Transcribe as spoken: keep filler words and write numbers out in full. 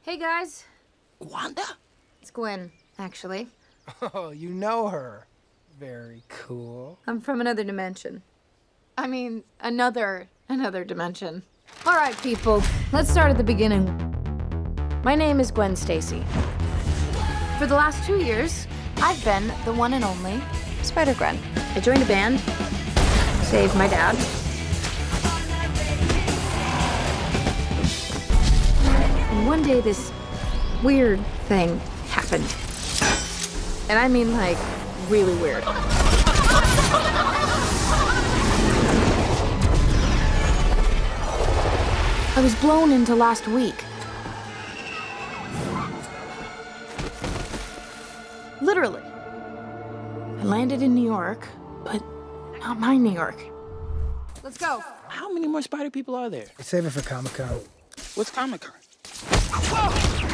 Hey, guys. Wanda? It's Gwen, actually. Oh, you know her. Very cool. I'm from another dimension. I mean, another, another dimension. All right, people, let's start at the beginning. My name is Gwen Stacy. For the last two years, I've been the one and only Spider-Gwen. I joined a band, saved my dad. And one day, this weird thing happened. And I mean, like, really weird. I was blown into last week. Literally. I landed in New York, but not my New York. Let's go. How many more spider people are there? Save it for Comic-Con. What's Comic-Con? Whoa!